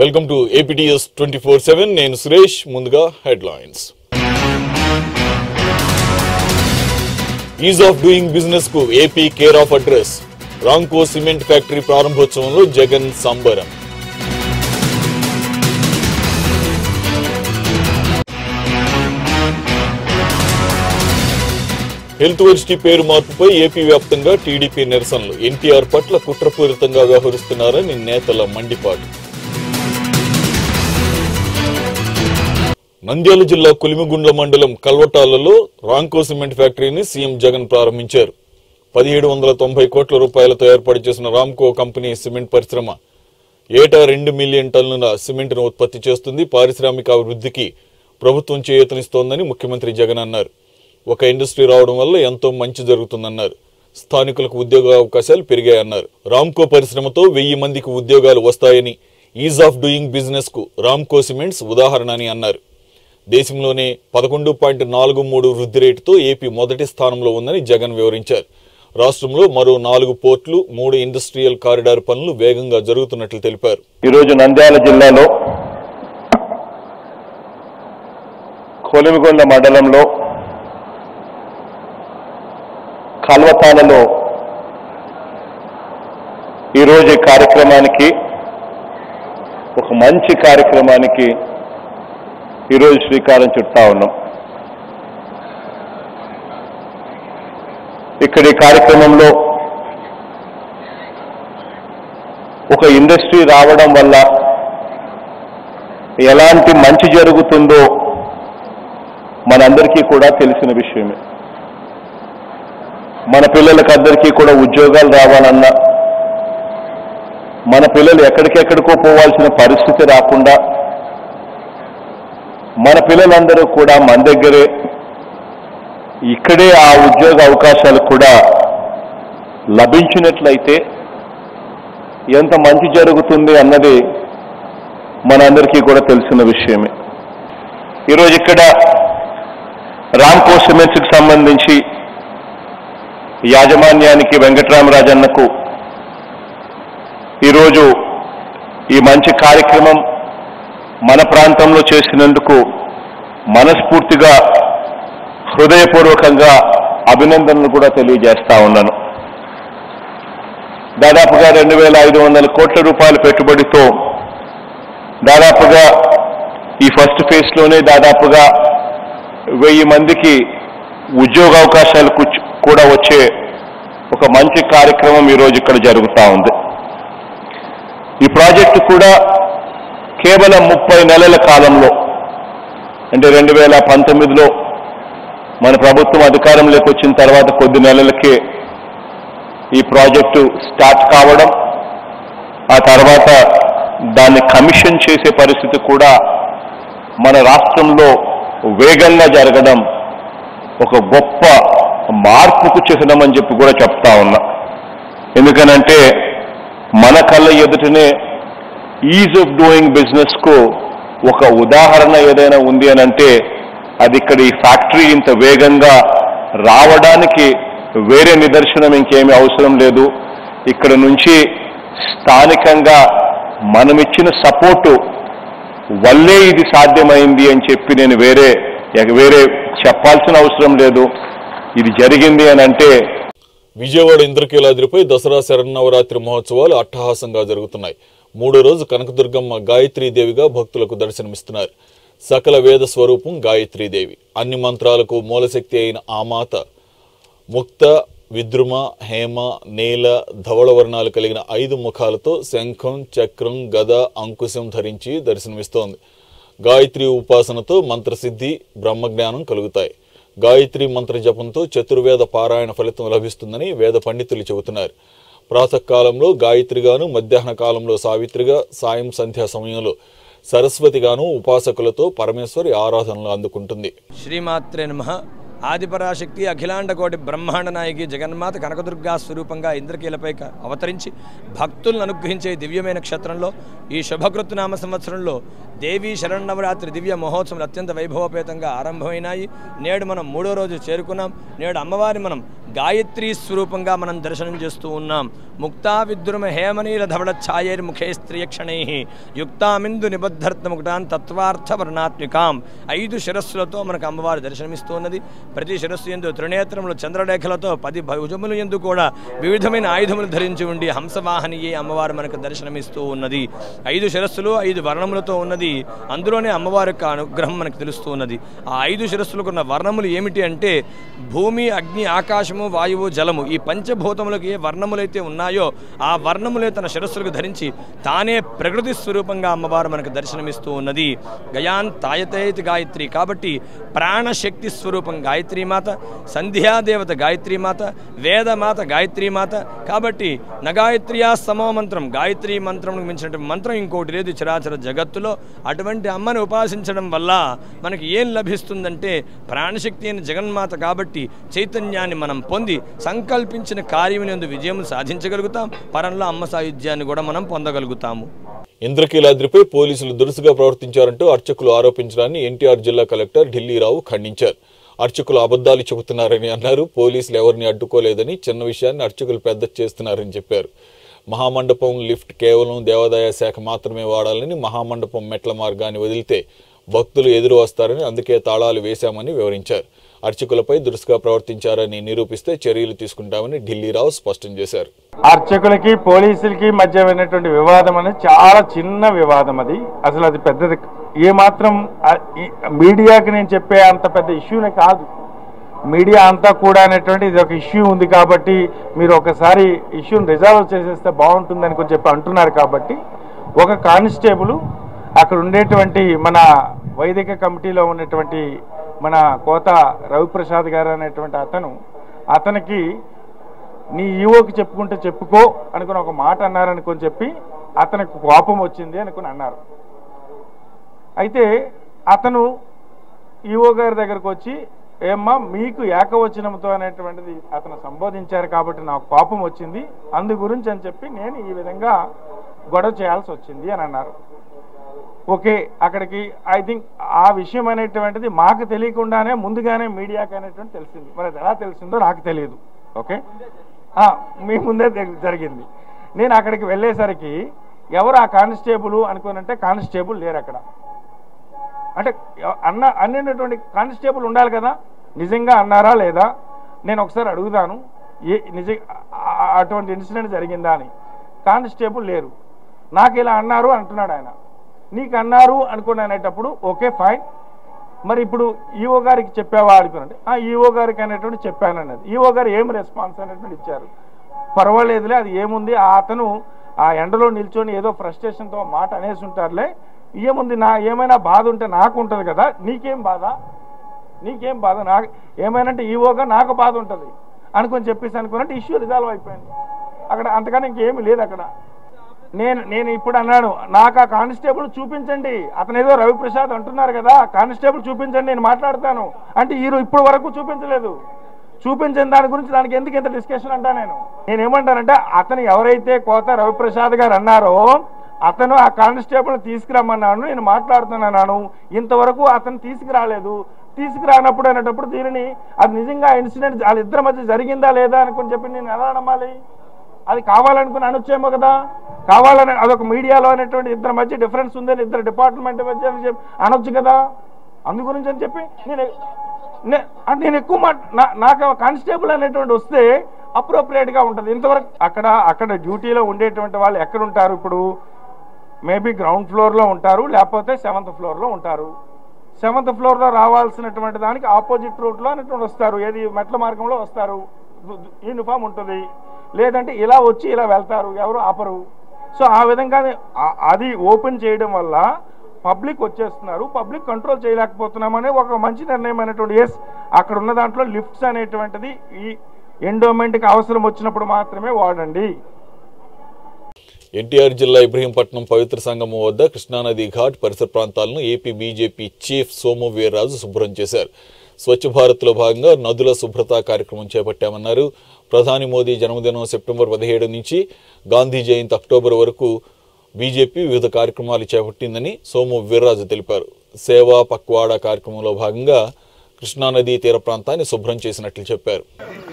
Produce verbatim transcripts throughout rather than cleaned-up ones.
Welcome to A P T S twenty-four seven. నేను సురేష్. ముందుగా headlines. Ease of doing business కు AP care of address. Ramco cement factory ప్రారంభోత్సవంలో జగన్ సంబరం. Health varsity పేరు మార్పుపై ఏపీ వ్యాప్తంగా టీడీపీ నిరసనలు. ఎన్టీఆర్ పట్ల కుట్రపూరితంగా వ్యవహరిస్తున్నారని నేతల మండిపాటు. నంద్యాల జిల్లా కులిమిగుండ్ల మండలం కల్వటాలలో రాంకో సిమెంట్ ఫ్యాక్టరీని సీఎం జగన్ ప్రారంభించారు. పదిహేడు వందల తొంభై కోట్ల రూపాయలతో ఏర్పాటు చేసిన రాంకో కంపెనీ సిమెంట్ పరిశ్రమ ఏటా రెండు మిలియన్ టన్నుల సిమెంట్ను ఉత్పత్తి చేస్తుంది. పారిశ్రామిక అభివృద్ధికి ప్రభుత్వం చేయూతనిస్తోందని ముఖ్యమంత్రి జగన్ అన్నారు. ఒక ఇండస్ట్రీ రావడం వల్ల ఎంతో మంచి జరుగుతుందన్నారు. స్థానికులకు ఉద్యోగ అవకాశాలు పెరిగాయన్నారు. రాంకో పరిశ్రమతో వెయ్యి మందికి ఉద్యోగాలు వస్తాయని, ఈజ్ ఆఫ్ డూయింగ్ బిజినెస్ కు రాంకో సిమెంట్స్ ఉదాహరణ అని అన్నారు. దేశంలోనే పదకొండు పాయింట్ నాలుగు మూడు వృద్ధి రేటుతో ఏపీ మొదటి స్థానంలో ఉందని జగన్ వివరించారు. రాష్ట్రంలో మరో నాలుగు పోర్టులు, మూడు ఇండస్ట్రియల్ కారిడార్ పనులు వేగంగా జరుగుతున్నట్లు తెలిపారు. ఈరోజు నంద్యాల జిల్లాలో కొలిమిగొండ మండలంలో కల్వతాలలో ఈరోజు ఈ కార్యక్రమానికి ఒక మంచి కార్యక్రమానికి ఈరోజు శ్రీకారం చుడతా ఉన్నాం. ఇక్కడ ఈ కార్యక్రమంలో ఒక ఇండస్ట్రీ రావడం వల్ల ఎలాంటి మంచి జరుగుతుందో మనందరికీ కూడా తెలిసిన విషయమే. మన పిల్లలకు అందరికీ కూడా ఉద్యోగాలు రావాలన్నా, మన పిల్లలు ఎక్కడికెక్కడికో పోవాల్సిన పరిస్థితి రాకుండా మన పిల్లలందరూ కూడా మన దగ్గరే ఇక్కడే ఆ ఉద్యోగ అవకాశాలు కూడా లభించినట్లయితే ఎంత మంచి జరుగుతుంది అన్నది మనందరికీ కూడా తెలిసిన విషయమే. ఈరోజు ఇక్కడ రాంకో సిమెంట్స్కి సంబంధించి యాజమాన్యానికి వెంకటరామరాజన్నకు ఈరోజు ఈ మంచి కార్యక్రమం మన ప్రాంతంలో చేసినందుకు మనస్ఫూర్తిగా హృదయపూర్వకంగా అభినందనలు కూడా తెలియజేస్తా ఉన్నాను. దాదాపుగా రెండు వేల ఐదు వందల కోట్ల రూపాయల పెట్టుబడితో దాదాపుగా ఈ ఫస్ట్ ఫేజ్లోనే దాదాపుగా వెయ్యి మందికి ఉద్యోగ అవకాశాలు కూడా వచ్చే ఒక మంచి కార్యక్రమం ఈరోజు ఇక్కడ జరుగుతూ ఉంది. ఈ ప్రాజెక్టు కూడా కేవలం ముప్పై నెలల కాలంలో, అంటే రెండు వేల పంతొమ్మిదిలో మన ప్రభుత్వం అధికారంలోకి వచ్చిన తర్వాత కొద్ది నెలలకే ఈ ప్రాజెక్టు స్టార్ట్ కావడం, ఆ తర్వాత దాన్ని కమిషన్ చేసే పరిస్థితి కూడా మన రాష్ట్రంలో వేగంగా జరగడం ఒక గొప్ప మార్పుకు చిహ్నం అని చెప్పి కూడా చెప్తా ఉన్నా. ఎందుకనంటే మన కళ్ళ ఎదుటనే ఈజ్ ఆఫ్ డూయింగ్ బిజినెస్ కు ఒక ఉదాహరణ ఏదైనా ఉంది అని అంటే అది ఇక్కడ ఈ ఫ్యాక్టరీ ఇంత వేగంగా రావడానికి వేరే నిదర్శనం ఇంకేమీ అవసరం లేదు. ఇక్కడ నుంచి స్థానికంగా మనమిచ్చిన సపోర్టు వల్లే ఇది సాధ్యమైంది అని చెప్పి నేను వేరే వేరే చెప్పాల్సిన అవసరం లేదు. ఇది జరిగింది అని అంటే. విజయవాడ ఇంద్రకీలాద్రిపై దసరా శరన్నవరాత్రి మహోత్సవాలు అట్టహాసంగా జరుగుతున్నాయి. మూడో రోజు కనకదుర్గమ్మ గాయత్రీదేవిగా భక్తులకు దర్శనమిస్తున్నారు. సకల వేద స్వరూపం గాయత్రీదేవి. అన్ని మంత్రాలకు మూలశక్తి అయిన ఆ మాత ముక్త, విద్రుమ, హేమ, నీల, ధవళ వర్ణాలు కలిగిన ఐదు ముఖాలతో శంఖం, చక్రం, గద, అంకుశం ధరించి దర్శనమిస్తోంది. గాయత్రి ఉపాసనతో మంత్రసిద్ధి, బ్రహ్మజ్ఞానం కలుగుతాయి. గాయత్రి మంత్ర జపంతో చతుర్వేద పారాయణ ఫలితం లభిస్తుందని వేద పండితులు చెబుతున్నారు. ప్రాతకాలంలో గాయత్రిగాను, మధ్యాహ్న కాలంలో సావిత్రిగా, సాయం సంధ్యా సమయంలో సరస్వతిగాను ఉపాసకులతో పరమేశ్వరి ఆరాధనలు అందుకుంటుంది. శ్రీమాత్రే నమః. ఆదిపరాశక్తి అఖిలాండ కోటి బ్రహ్మాండ నాయకి జగన్మాత కనకదుర్గా స్వరూపంగా ఇంద్రకీలపై అవతరించి భక్తులను అనుగ్రహించే దివ్యమైన క్షేత్రంలో ఈ శుభకృత్నామ సంవత్సరంలో దేవీ శరన్నవరాత్రి దివ్య మహోత్సవం అత్యంత వైభవపేతంగా ఆరంభమైనాయి. నేడు మనం మూడో రోజు చేరుకున్నాం. నేడు అమ్మవారి మనం గాయత్రీ స్వరూపంగా మనం దర్శనం చేస్తూ ఉన్నాం. ముక్తా విద్రుమ హేమనీల ధవళ ఛాయైర్ ముఖే స్త్రియక్షణై యుక్తామిందు నిబద్ధర్త ముకుటాన్ తత్వార్థ వర్ణాత్మికాం. ఐదు శిరస్సులతో మనకు అమ్మవారు దర్శనమిస్తూ ఉన్నది. ప్రతి శిరస్సు యందు త్రినేత్రములు చంద్రరేఖలతో పది భుజములు యందు కూడా వివిధమైన ఆయుధములు ధరించి ఉండి హంసవాహనియే అమ్మవారు మనకు దర్శనమిస్తూ ఉన్నది. ఐదు శిరస్సులు ఐదు వర్ణములతో ఉన్నది. అందులోనే అమ్మవారి యొక్క అనుగ్రహం మనకు తెలుస్తూ ఉన్నది. ఆ ఐదు శిరస్సులకు ఉన్న వర్ణములు ఏమిటి అంటే భూమి, అగ్ని, ఆకాశము, వాయువు, జలము ఈ పంచభూతములకు ఏ వర్ణములైతే ఉన్నాయో ఆ వర్ణములే తన శిరస్సులకు ధరించి తానే ప్రకృతి స్వరూపంగా అమ్మవారు మనకు దర్శనమిస్తూ ఉన్నది. గయాన్ తాయతేతి గాయత్రి కాబట్టి ప్రాణశక్తి స్వరూపం గాయత్రీమాత, సంధ్యాదేవత గాయత్రీమాత, వేదమాత గాయత్రీమాత. కాబట్టి నగాయత్రియా సమో మంత్రం గాయత్రీ మంత్రం మించినటువంటి మంత్రం ఇంకోటి లేదు చరాచర జగత్తులో. అటువంటి అమ్మను ఉపాసించడం వల్ల మనకి ఏం లభిస్తుందంటే ప్రాణశక్తి అయిన జగన్మాత కాబట్టి చైతన్యాన్ని మనం పొంది సంకల్పించిన కార్యమునందు విజయం సాధించగలుగుతాం. పరంలో అమ్మ సాయుధ్యాన్ని కూడా మనం పొందగలుగుతాము. ఇంద్రకీలాద్రిపై పోలీసులు దురుసుగా ప్రవర్తించారంటూ అర్చకులు ఆరోపించడాన్ని ఎన్టీఆర్ జిల్లా కలెక్టర్ ఢిల్లీరావు ఖండించారు. అర్చకులు అబద్ధాలు చెబుతున్నారని అన్నారు. పోలీసులు ఎవరిని అడ్డుకోలేదని, చిన్న విషయాన్ని అర్చకులు పెద్ద చేస్తున్నారని చెప్పారు. మహామండపం లిఫ్ట్ కేవలం దేవాదాయ శాఖ మాత్రమే వాడాలని, మహామండపం మెట్ల మార్గాన్ని వదిలితే భక్తులు ఎదురు వస్తారని అందుకే తాళాలు వేశామని వివరించారు. అర్చకులపై దురుసుగా ప్రవర్తించారని నిరూపిస్తే చర్యలు తీసుకుంటామని ఢిల్లీరావు స్పష్టం చేశారు. అర్చకులకి పోలీసులకి మధ్య ఉన్నటువంటి వివాదం అనేది చాలా చిన్న వివాదం. అది అసలు అది పెద్దది ఏమాత్రం మీడియాకి నేను చెప్పే అంత పెద్ద ఇష్యూనే కాదు. మీడియా అంతా కూడా అనేటువంటి ఇది ఒక ఇష్యూ ఉంది కాబట్టి మీరు ఒకసారి ఇష్యూని రిజాల్వ్ చేసేస్తే బాగుంటుందని కొంచెం చెప్పి అంటున్నారు. కాబట్టి ఒక కానిస్టేబుల్ అక్కడ ఉండేటువంటి మన వైదిక కమిటీలో ఉన్నటువంటి మన కోత రవిప్రసాద్ గారు అనేటువంటి అతను అతనికి నీ ఈవోకి చెప్పుకుంటే చెప్పుకో అనుకుని ఒక మాట అన్నారనుకొని చెప్పి అతనికి కోపం వచ్చింది అనుకుని అన్నారు. అయితే అతను ఈవో గారి దగ్గరకు వచ్చి ఏమ్మా మీకు ఏకవచనంతో అనేటువంటిది అతను సంబోధించారు కాబట్టి నాకు కోపం వచ్చింది, అందు గురించి అని చెప్పి నేను ఈ విధంగా గొడవ చేయాల్సి వచ్చింది అని అన్నారు. ఓకే, అక్కడికి ఐ థింక్ ఆ విషయం అనేటువంటిది మాకు తెలియకుండానే ముందుగానే మీడియాకి అనేటువంటి తెలిసింది. మరి అది ఎలా తెలిసిందో నాకు తెలియదు. ఓకే, మీ ముందే జరిగింది. నేను అక్కడికి వెళ్ళేసరికి ఎవరు ఆ కానిస్టేబుల్ అనుకోనంటే కానిస్టేబుల్ లేరు అక్కడ. అంటే అన్న అన్నటువంటి కానిస్టేబుల్ ఉండాలి కదా, నిజంగా అన్నారా లేదా నేను ఒకసారి అడుగుతాను. ఏ నిజ అటువంటి ఇన్సిడెంట్ జరిగిందా అని. కానిస్టేబుల్ లేరు. నాకు ఇలా అన్నారు అంటున్నాడు ఆయన. నీకు అన్నారు అనుకుని అనేటప్పుడు ఓకే ఫైన్, మరి ఇప్పుడు ఈఓ గారికి చెప్పావా అనుకున్నాడు. ఆ ఈఓ గారికి అనేటువంటి చెప్పాను అన్నది. ఈఓ గారు ఏం రెస్పాన్స్ అనేటువంటి ఇచ్చారు. పర్వాలేదులే, అది ఏముంది, ఆ అతను ఆ ఎండలో నిల్చొని ఏదో ఫ్రస్ట్రేషన్తో మాట అనేసి ఉంటారులే, ఏముంది, నా ఏమైనా బాధ ఉంటే నాకు ఉంటుంది కదా, నీకేం బాధ నీకేం బాధ నాకు ఏమైనా ఈవోగా నాకు బాధ ఉంటుంది అనుకొని చెప్పేసి అనుకున్నట్టు ఇష్యూ రిజాల్వ్ అయిపోయింది అక్కడ. అంతకన్నా ఇంకేమీ లేదు అక్కడ. నేను నేను ఇప్పుడు అన్నాను, నాకు ఆ కానిస్టేబుల్ చూపించండి, అతను ఏదో రవిప్రసాద్ అంటున్నారు కదా, కానిస్టేబుల్ చూపించండి నేను మాట్లాడతాను అంటే ఈ ఇప్పుడు వరకు చూపించలేదు. చూపించిన దాని గురించి దానికి ఎందుకు ఇంత డిస్కషన్ అంటా. నేను నేనేమంటానంటే అతను ఎవరైతే కోత రవిప్రసాద్ గారు అన్నారో అతను ఆ కానిస్టేబుల్ తీసుకురమ్మన్నాను, నేను మాట్లాడుతున్నాను. ఇంతవరకు అతను తీసుకురాలేదు. తీసుకురానప్పుడు అనేటప్పుడు దీనిని అది నిజంగా ఇన్సిడెంట్ వాళ్ళిద్దరి మధ్య జరిగిందా లేదా అనుకుని చెప్పి నేను ఎలా నమ్మాలి? అది కావాలనుకుని అనొచ్చేమో కదా. కావాలని అదొక మీడియాలో అనేటువంటి ఇద్దరి మధ్య డిఫరెన్స్ ఉందని ఇద్దరు డిపార్ట్మెంట్ మధ్య అనొచ్చు కదా. అందు గురించి అని చెప్పి నేను నేను ఎక్కువ మాట నాకు కానిస్టేబుల్ అనేటువంటి వస్తే అప్రోప్రియేట్గా ఉంటుంది. ఇంతవరకు అక్కడ అక్కడ డ్యూటీలో ఉండేటువంటి వాళ్ళు ఎక్కడ ఉంటారు? ఇప్పుడు మేబీ గ్రౌండ్ ఫ్లోర్లో ఉంటారు, లేకపోతే సెవెంత్ ఫ్లోర్లో ఉంటారు. సెవెంత్ ఫ్లోర్లో రావాల్సినటువంటి దానికి ఆపోజిట్ రూట్లో అనేటువంటి వస్తారు, ఏది మెట్ల మార్గంలో వస్తారు, యూనిఫామ్ ఉంటుంది. లేదంటే ఇలా వచ్చి ఇలా వెళ్తారు, ఎవరు ఆపరు. సో ఆ విధంగా అది ఓపెన్ చేయడం వల్ల పబ్లిక్ వచ్చేస్తున్నారు, పబ్లిక్ కంట్రోల్ చేయలేకపోతున్నామనే ఒక మంచి నిర్ణయం అనేటువంటి. ఎస్, అక్కడ ఉన్న దాంట్లో లిఫ్ట్స్ అనేటువంటిది ఈ ఎండోమెంట్కి అవసరం వచ్చినప్పుడు మాత్రమే వాడండి. ఎన్టీఆర్ జిల్లా ఇబ్రహీంపట్నం పవిత్ర సంగమం వద్ద కృష్ణానది ఘాట్ పరిసర ప్రాంతాలను AP BJP chief Somu Veerraju శుభ్రం చేశారు. స్వచ్ఛ భారత్లో భాగంగా నదుల శుభ్రత కార్యక్రమం చేపట్టామన్నారు. ప్రధాని మోదీ జన్మదినం సెప్టెంబర్ పదిహేడు నుంచి గాంధీ జయంతి అక్టోబర్ వరకు బీజేపీ వివిధ కార్యక్రమాలు చేపట్టిందని సోము వీర్రాజు తెలిపారు. సేవా పక్వాడా కార్యక్రమంలో భాగంగా కృష్ణానదీ తీర ప్రాంతాన్ని శుభ్రం చేసినట్లు చెప్పారు.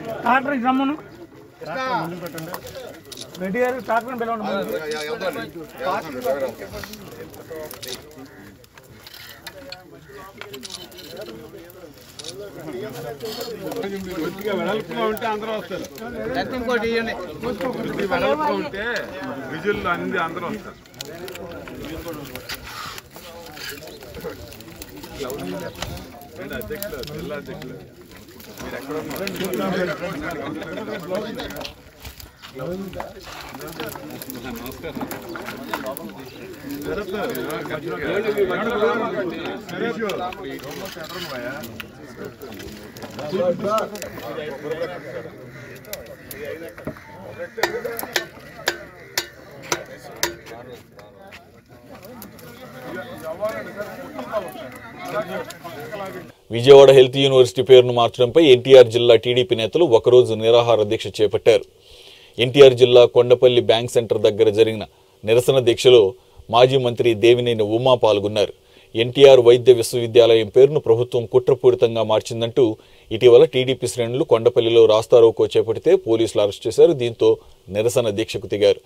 ఉంటే అందరూ వస్తారు. వెడల్పుగా ఉంటే విజులు అన్ని అందరూ వస్తారు. అధ్యక్షులు జిల్లా అధ్యక్షులు మీరు ఎక్కడ విజయవాడ హెల్త్ యూనివర్సిటీ పేరును మార్చడంపై ఎన్టీఆర్ జిల్లా టీడీపీ నేతలు ఒకరోజు నిరాహార దీక్ష చేపట్టారు. ఎన్టీఆర్ జిల్లా కొండపల్లి బ్యాంక్ సెంటర్ దగ్గర జరిగిన నిరసన దీక్షలో మాజీ మంత్రి దేవినేని ఉమా పాల్గొన్నారు. ఎన్టీఆర్ వైద్య విశ్వవిద్యాలయం పేరును ప్రభుత్వం కుట్రపూరితంగా మార్చిందంటూ ఇటీవల టీడీపీ శ్రేణులు కొండపల్లిలో రాస్తారోకో చేపడితే పోలీసులు అరెస్ట్ చేశారు. దీంతో నిరసన దీక్షకు దిగారు.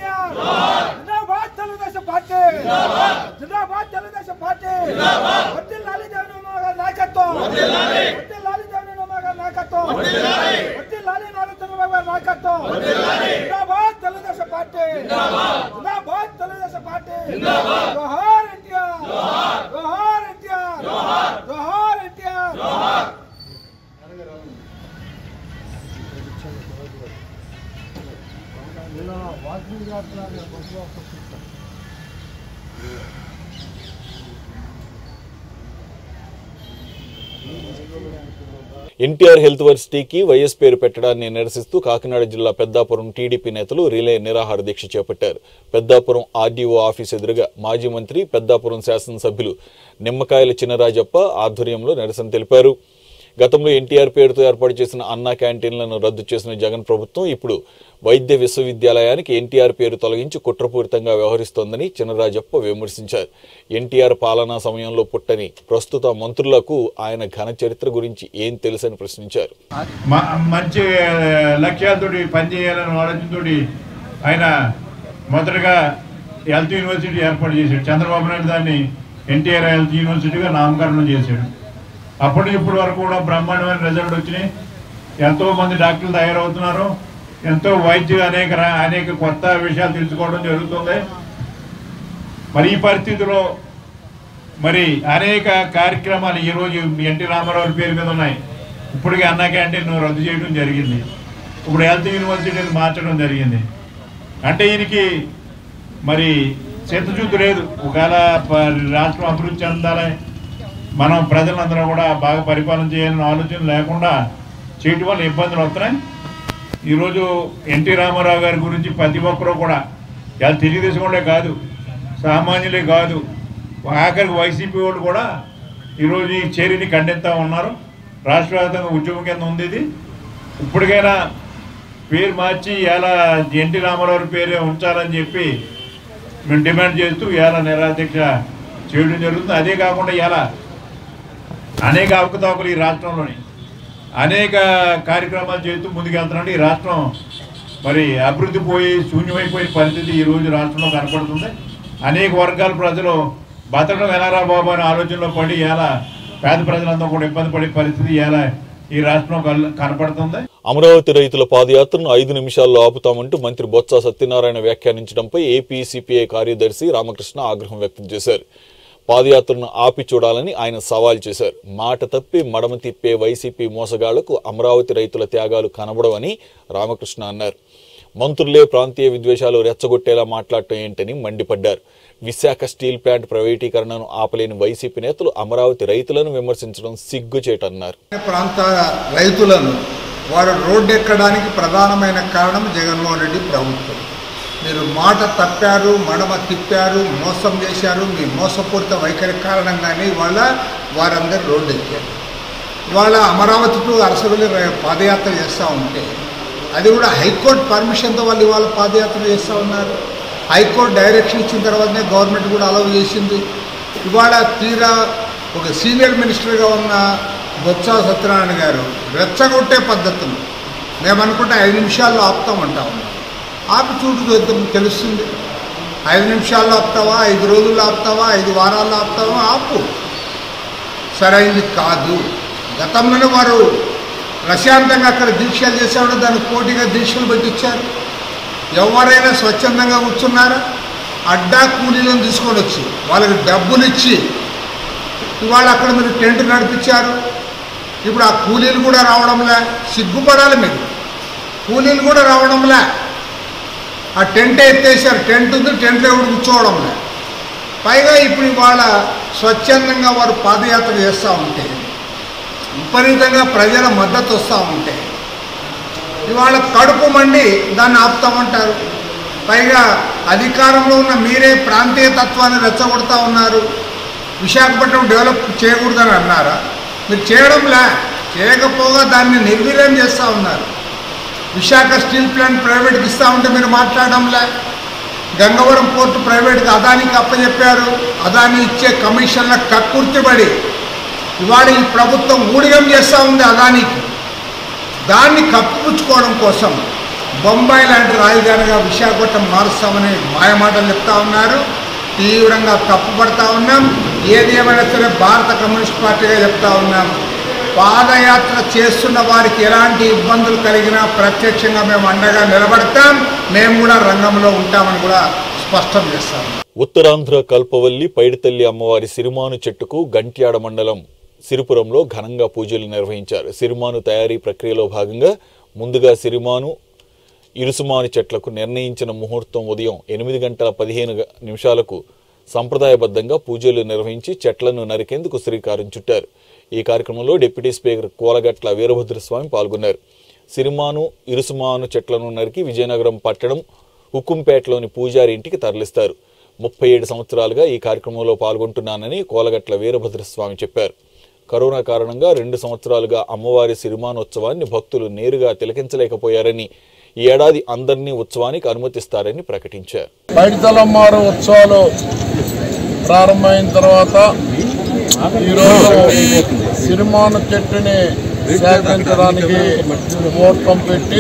ఎన్టీఆర్ హెల్త్ వర్సిటీకి వైఎస్ పేరు పెట్టడాన్ని నిరసిస్తూ కాకినాడ జిల్లా పెద్దాపురం టీడీపీ నేతలు రిలే నిరాహార దీక్ష చేపట్టారు. పెద్దాపురం ఆర్డీఓ ఆఫీస్ ఎదురుగా మాజీ మంత్రి పెద్దాపురం శాసనసభ్యులు నిమ్మకాయల చినరాజప్ప ఆధ్వర్యంలో నిరసన తెలిపారు. గతంలో ఎన్టీఆర్ పేరుతో ఏర్పాటు చేసిన అన్నా క్యాంటీన్లను రద్దు చేసిన జగన్ ప్రభుత్వం ఇప్పుడు వైద్య విశ్వవిద్యాలయానికి ఎన్టీఆర్ పేరు తొలగించి కుట్రపూరితంగా వ్యవహరిస్తోందని చినరాజప్ప విమర్శించారు. ఎన్టీఆర్ పాలనా సమయంలో పుట్టని ప్రస్తుత మంత్రులకు ఆయన ఘన చరిత్ర గురించి ఏం తెలుసని ప్రశ్నించారు. మంచి లక్ష్యాలతో పనిచేయాలని ఆలోచనతో ఆయన మొదటగా హెల్త్ యూనివర్సిటీ ఏర్పాటు చేశాడు. చంద్రబాబు నాయుడు దాన్ని ఎన్టీఆర్ హెల్త్ యూనివర్సిటీగా నామకరణం చేశాడు. అప్పటి ఇప్పటి వరకు కూడా బ్రహ్మాండమైన రిజల్ట్ వచ్చినాయి. ఎంతో మంది డాక్టర్లు తయారవుతున్నారు. ఎంతో వైద్యులు అనేక అనేక కొత్త విషయాలు తెలుసుకోవడం జరుగుతుంది. మరి ఈ పరిస్థితిలో మరి అనేక కార్యక్రమాలు ఈరోజు ఎన్టీ రామారావు పేరు మీద ఉన్నాయి. ఇప్పటికీ అన్నా క్యాంటీన్ రద్దు చేయడం జరిగింది. ఇప్పుడు హెల్త్ యూనివర్సిటీని మార్చడం జరిగింది. అంటే ఈయనకి మరి చిత్తశుద్ధి లేదు. ఒకవేళ రాష్ట్రం అభివృద్ధి చెందాలి, మనం ప్రజలందరూ కూడా బాగా పరిపాలన చేయాలని ఆలోచన లేకుండా చేయటం వల్ల ఇబ్బందులు వస్తున్నాయి. ఈరోజు ఎన్టీ రామారావు గారి గురించి ప్రతి ఒక్కరూ కూడా ఇలా తెలుగుదేశం వాళ్ళే కాదు, సామాన్యులే కాదు, ఆఖరికి వైసీపీ వాళ్ళు కూడా ఈరోజు ఈ చర్యని ఖండిస్తూ ఉన్నారు. రాష్ట్ర వ్యాప్తంగా ఉద్యమం కింద ఉంది ఇది. ఇప్పటికైనా పేరు మార్చి ఇలా ఎన్టీ రామారావు పేరే ఉంచాలని చెప్పి మేము డిమాండ్ చేస్తూ ఇలా నిరాదీక్ష చేయడం జరుగుతుంది. అదే కాకుండా ఇలా అనేక అవకతవకలు ఈ రాష్ట్రంలోని అనేక కార్యక్రమాలు చేస్తూ ముందుకెళ్తున్నాడు. ఈ రాష్ట్రం మరి అభివృద్ధి పోయి శూన్యమైపోయే పరిస్థితి ఈరోజు రాష్ట్రంలో కనపడుతుంది. అనేక వర్గాల ప్రజలు బతకడం ఎలారా బాబు అనే ఆలోచనలో పడి ఇలా పేద ప్రజలంతా కూడా ఇబ్బంది పడే పరిస్థితి ఇలా ఈ రాష్ట్రం కనపడుతుంది. అమరావతి రైతుల పాదయాత్రను ఐదు నిమిషాల్లో ఆపుతామంటూ మంత్రి బొత్స సత్యనారాయణ వ్యాఖ్యానించడంపై ఏపీ సిపిఐ కార్యదర్శి రామకృష్ణ ఆగ్రహం వ్యక్తం చేశారు. పాదయాత్రను ఆపి చూడాలని ఆయన సవాల్ చేశారు. మాట తప్పి మడమ తిప్పే వైసీపీ మోసగాళ్లకు అమరావతి రైతుల త్యాగాలు కనబడవని రామకృష్ణ అన్నారు. మంత్రులే ప్రాంతీయ విద్వేషాలు రెచ్చగొట్టేలా మాట్లాడటం ఏంటని మండిపడ్డారు. విశాఖ స్టీల్ ప్లాంట్ ప్రైవేటీకరణను ఆపలేని వైసీపీ నేతలు అమరావతి రైతులను విమర్శించడం సిగ్గుచేటన్నారు. ప్రాంత రైతులను వారు రోడ్డు ఎక్కడానికి ప్రధానమైన కారణం జగన్మోహన్ రెడ్డి ప్రభుత్వం. మీరు మాట తప్పారు, మడమ తిప్పారు, మోసం చేశారు. మీ మోసపూరిత వైఖరి కారణంగానే ఇవాళ వారందరూ రోడ్డు ఎక్కారు. ఇవాళ అమరావతి టు అరసవల్లి పాదయాత్ర చేస్తూ ఉంటే అది కూడా హైకోర్టు పర్మిషన్తో వాళ్ళు ఇవాళ పాదయాత్ర చేస్తూ ఉన్నారు. హైకోర్టు డైరెక్షన్ ఇచ్చిన తర్వాతనే గవర్నమెంట్ కూడా అలౌ చేసింది. ఇవాళ తీరా ఒక సీనియర్ మినిస్టర్గా ఉన్న బొత్స సత్యనారాయణ గారు రెచ్చగొట్టే పద్ధతులు మేము అనుకుంటే ఐదు నిమిషాల్లో ఆపుతామంటా ఉన్నాం. ఆపి చూడు తెలుస్తుంది. ఐదు నిమిషాల్లో ఆపుతావా, ఐదు రోజుల్లో ఆపుతావా, ఐదు వారాల్లో ఆపుతావా, ఆపు. సరైంది కాదు. గతంలోనే వారు ప్రశాంతంగా అక్కడ దీక్షలు చేసేవాడు, దానికి పోటీగా దీక్షలు పెట్టించారు. ఎవరైనా స్వచ్ఛందంగా కూర్చున్నారా? అడ్డా కూలీలను తీసుకొని వచ్చి వాళ్ళకి డబ్బులు ఇచ్చి ఇవాళ అక్కడ మీరు టెంట్ నడిపించారు. ఇప్పుడు ఆ కూలీలు కూడా రావడంలే. సిగ్గుపడాలి మీరు. కూలీలు కూడా రావడంలే. ఆ టెంట్ ఎత్తేసారు. టెంట్ ఉంది, టెంట్లో ఎవరు కూర్చోవడంలే. పైగా ఇప్పుడు ఇవాళ స్వచ్ఛందంగా వారు పాదయాత్ర చేస్తూ ఉంటే, విపరీతంగా ప్రజల మద్దతు వస్తూ ఉంటే ఇవాళ కడుపు మండి దాన్ని ఆపుతామంటారు. పైగా అధికారంలో ఉన్న మీరే ప్రాంతీయ తత్వాన్ని రెచ్చగొడతా ఉన్నారు. విశాఖపట్నం డెవలప్ చేయకూడదని అన్నారా? మీరు చేయడంలే. చేయకపోగా దాన్ని నిర్వీర్యం చేస్తూ ఉన్నారు. విశాఖ స్టీల్ ప్లాంట్ ప్రైవేట్కి ఇస్తూ ఉంటే మీరు మాట్లాడడంలే. గంగవరం పోర్టు ప్రైవేట్కి అదానికి అప్పచెప్పారు. అదాని ఇచ్చే కమిషన్ల కక్కుర్తిబడి ఇవాళ ఈ ప్రభుత్వం ఊడిగం చేస్తూ ఉంది అదానికి. దాన్ని కప్పిపుచ్చుకోవడం కోసం బొంబాయి లాంటి రాజధానిగా విశాఖపట్నం మారుస్తామని మాయమాటలు చెప్తా ఉన్నారు. తీవ్రంగా తప్పుపడతా ఉన్నాం. ఏది ఏమైనా సరే భారత కమ్యూనిస్ట్ పార్టీగా చెప్తా ఉన్నాం, పాదయాత్ర చేస్తున్న వారికి ఎలాంటి ఇబ్బందులు కలిగినా ప్రత్యక్షంగా మేము అండగా నిలబడతాం. మేము కూడా రంగంలో ఉంటామని కూడా స్పష్టం చేస్తాం. ఉత్తరాంధ్ర కల్పవల్లి పైడితల్లి అమ్మవారి సిరిమాను చెట్టుకు గంట్యాడ మండలం సిరిపురంలో ఘనంగా పూజలు నిర్వహించారు. సిరిమాను తయారీ ప్రక్రియలో భాగంగా ముందుగా సిరిమాను ఇరుసుమాను చెట్లకు నిర్ణయించిన ముహూర్తం ఉదయం ఎనిమిది గంటల పదిహేను నిమిషాలకు సంప్రదాయబద్ధంగా పూజలు నిర్వహించి చెట్లను నరికేందుకు శ్రీకారం చుట్టారు. ఈ కార్యక్రమంలో డిప్యూటీ స్పీకర్ కోలగట్ల వీరభద్రస్వామి పాల్గొన్నారు. సిరిమాను ఇరుసుమాను చెట్లను నరికి విజయనగరం పట్టణం హుకుంపేటలోని పూజారి ఇంటికి తరలిస్తారు. ముప్పై ఏడు సంవత్సరాలుగా ఈ కార్యక్రమంలో పాల్గొంటున్నానని కోలగట్ల వీరభద్రస్వామి చెప్పారు. కరోనా కారణంగా రెండు సంవత్సరాలుగా అమ్మవారి సిరిమానోత్సవాన్ని భక్తులు నేరుగా తిలకించలేకపోయారని ఈ ఏడాది అందరినీ ఉత్సవానికి అనుమతిస్తారని ప్రకటించారు. పైడితలమ్మవారి ఉత్సవాలు ప్రారంభమైన తర్వాత ఈరోజు సిరిమాను చెట్టుని సేకరించడానికి ముహూర్తం పెట్టి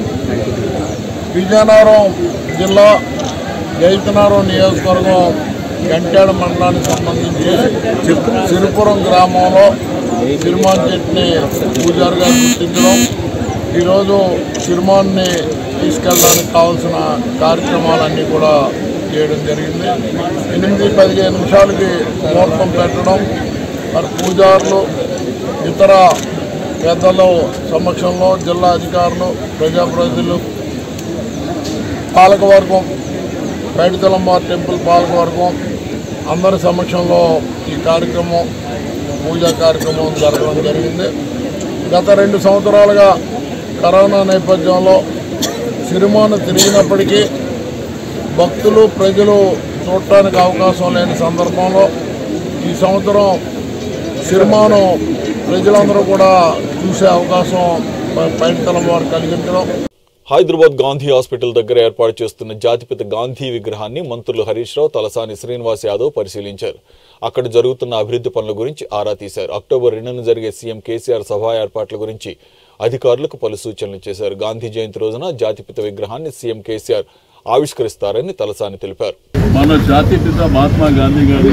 విజయనగరం జిల్లా జైతనగరం నియోజకవర్గం గంట్యాడ మండలానికి సంబంధించి సిరిపురం గ్రామంలో సిరిమాన్ చెట్టుని పూజారిగా గుర్తించడం, ఈరోజు సిరిమాన్ని తీసుకెళ్ళడానికి కావాల్సిన కార్యక్రమాలన్నీ కూడా చేయడం జరిగింది. ఎనిమిది పదిహేను నిమిషాలకి ముహూర్తం పెట్టడం, మరి పూజారులు ఇతర పెద్దల సమక్షంలో జిల్లా అధికారులు, ప్రజాప్రతినిధులు, పాలకవర్గం, పైడితలమ్మవారి టెంపుల్ పాలకవర్గం అందరి సమక్షంలో ఈ కార్యక్రమం పూజా కార్యక్రమం జరగడం జరిగింది. గత రెండు సంవత్సరాలుగా కరోనా నేపథ్యంలో సిరిమాను తిరిగినప్పటికీ భక్తులు ప్రజలు చూడటానికి అవకాశం లేని సందర్భంలో ఈ సంవత్సరం సిరిమాను ప్రజలందరూ కూడా చూసే అవకాశం పైడితలమ్మవారు కలిగించడం. హైదరాబాద్ గాంధీ హాస్పిటల్ దగ్గర ఏర్పాటు చేస్తున్న జాతిపిత గాంధీ విగ్రహాన్ని మంత్రులు హరీష్ రావు, తలసాని శ్రీనివాస్ యాదవ్ పరిశీలించారు. అక్కడ జరుగుతున్న అభివృద్ధి పనుల గురించి ఆరా తీశారు. అక్టోబర్ రెండున జరిగే సీఎం కేసీఆర్ సభా ఏర్పాట్ల గురించి అధికారులకు పలు సూచనలు చేశారు. గాంధీ జయంతి రోజున జాతిపిత విగ్రహాన్ని సీఎం కేసీఆర్ ఆవిష్కరిస్తారని తలసాని తెలిపారు. మన జాతిపిత మహాత్మా గాంధీ గారి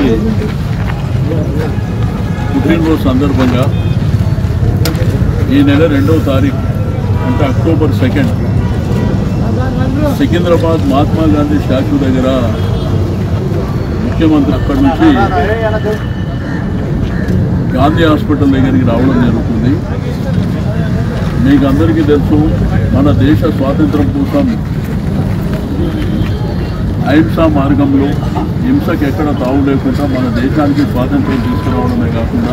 పుట్టినరోజు సందర్భంగా ఈ నెల రెండవ తారీఖు అంటే October second Secunderabad Mahatma Gandhi statue దగ్గర ముఖ్యమంత్రి అక్కడి నుంచి గాంధీ హాస్పిటల్ దగ్గరికి రావడం జరుగుతుంది. మీకు అందరికీ తెలుసు, మన దేశ స్వాతంత్రం కోసం అహింసా మార్గంలో హింసకు ఎక్కడ తావు లేకుండా మన దేశానికి స్వాతంత్రం తీసుకురావడమే కాకుండా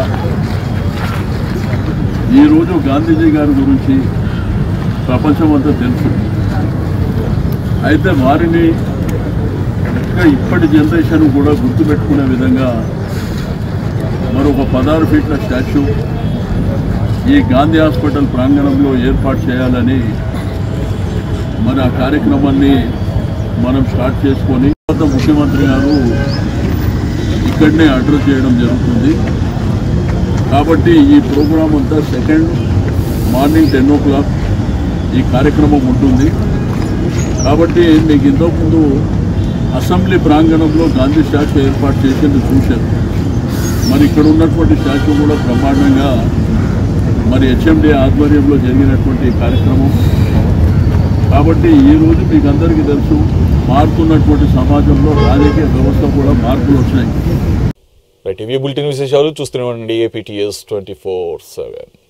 ఈరోజు గాంధీజీ గారి గురించి ప్రపంచమంతా తెలుసు. అయితే వారిని ఇప్పటి జనరేషన్ కూడా గుర్తుపెట్టుకునే విధంగా మరొక పదహారు ఫీట్ల స్టాచ్యూ ఈ గాంధీ హాస్పిటల్ ప్రాంగణంలో ఏర్పాటు చేయాలని మరి ఆ కార్యక్రమాన్ని మనం స్టార్ట్ చేసుకొని ముఖ్యమంత్రి గారు ఇక్కడనే అడ్రస్ చేయడం జరుగుతుంది. కాబట్టి ఈ ప్రోగ్రాం అంతా second morning ten o'clock ఈ కార్యక్రమం ఉంటుంది. కాబట్టి మీకు ఇంతకుముందు అసెంబ్లీ ప్రాంగణంలో గాంధీ స్టాచ్యూ ఏర్పాటు చేసేది చూశారు. మరి ఇక్కడ ఉన్నటువంటి స్టాచ్యూ కూడా బ్రహ్మాండంగా మరి హెచ్ఎండి ఆధ్వర్యంలో జరిగినటువంటి కార్యక్రమం. కాబట్టి ఈరోజు మీకు అందరికీ తెలుసు, మారుతున్నటువంటి సమాజంలో రాజకీయ వ్యవస్థ కూడా మార్పులు వచ్చినాయి. టీవీ బులెటిన్ విశేషాలు చూస్తూనే ఉండండి. APTS twenty four seven.